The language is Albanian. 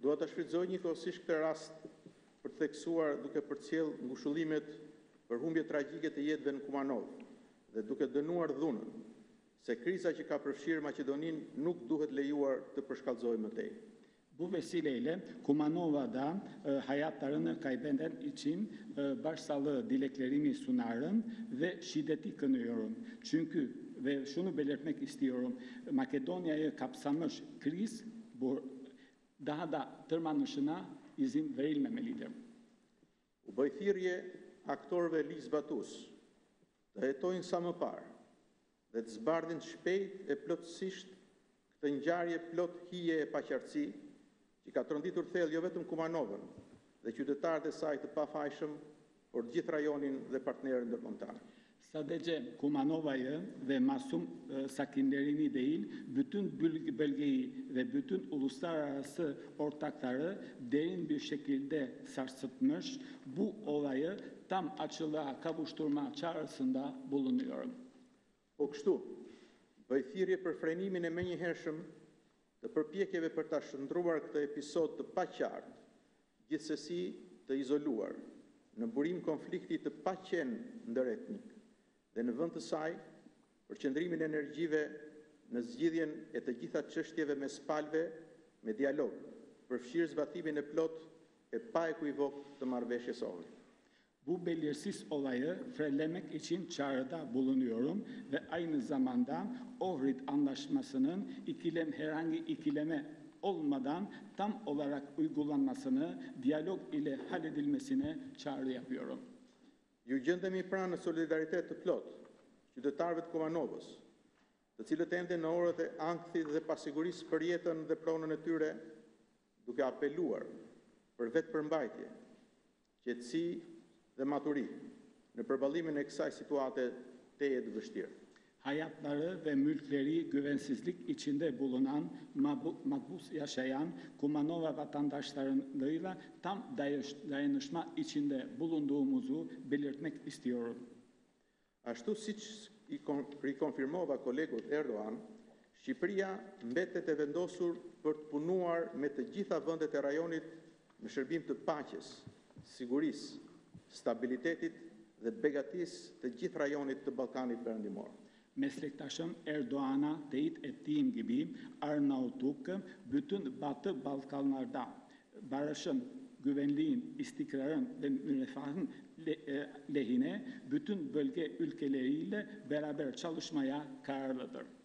Dua ta shfrytëzoj njëkohësisht këtë rast për të theksuar duke përcjell ngushëllimet për humbje tragjike të jetëve në Kumanov dhe duke dënuar dhunën, se kriza që ka përfshirë Maqedoninë nuk duhet lejuar të përshkallëzohej më tej. Bu vesileyle Kumanova'da hayatlarını kaybeden için başsağlığı dileklerimi sunarım ve şiddeti kınıyorum. Çünkü ve şunu belirtmek istiyorum, Makedonya'yı kapsamış kriz daha da tırmanışına izin verilmemelidir. U bë thirrje aktorëve ligjzbatus të hetojnë sa më parë dhe të zbardhin shpejt e plotësisht këtë ngjarje plot hije e paqartësi që ka tronditur thellë jo vetëm Kumanovën dhe qytetarët e saj të pafajshëm, por gjithë rajonin dhe partnerët ndërkombëtar. Sadece Kumanova'yı ve masum sakinlerini değil, bütün bölgeyi ve bütün uluslararası ortakları derin bir şekilde sarsıtmış, bu olayı tam açılığa kavuşturma çağrısında bulunuyorum. Po kështu, bëj thirrje për frenimin e menjëhershëm të përpjekjeve për ta shndruar këtë episod të paqartë, gjithsesi të izoluar, në burim konflikti të paqen ndëretnik dhe në vend të saj për qëndrimin e energjive në zgjidhjen e të gjitha çështjeve mes palëve me dialog, përfshirë zbatimin e plot e pa ekuivok të marrëveshjes Ohrid. Bu belirsiz olayı frenlemek için çağrıda bulunuyorum ve aynı zamanda Ohrid Anlaşması'nın herhangi ikileme olmadan tam olarak uygulanmasını, diyalog ile halledilmesine çağrı yapıyorum. Ju gjendemi pranë në solidaritet të plot, qytetarëve të Kumanovës, të cilët ende në orët e ankthit dhe pasigurisë për jetën dhe pronën e tyre, duke apeluar për vetëpërmbajtje, qetësi dhe maturi në përballimin e kësaj situate teje të vështirë. Hayatları ve mülkleri güvensizlik içinde bulunan, mahpus yaşayan Kumanova vatandaşlarıyla tam dayanışma içinde bulunduğumuzu belirtmek istiyorum. Ashtu siç i rikonfirmova kolegut Erdogan, Shqipëria mbetet e vendosur për të punuar me të gjitha vendet e rajonit në shërbim të paqes, sigurisë, stabilitetit dhe begatisë të gjithë rajonit të Ballkanit Perëndimor. Meslektaşım Erdoğan'a teyit ettiğim gibi Arnavutluk bütün Batı Balkanlarda barışın, güvenliğin, istikrarın ve refahın lehine bütün bölge ülkeleriyle beraber çalışmaya kararlıdır.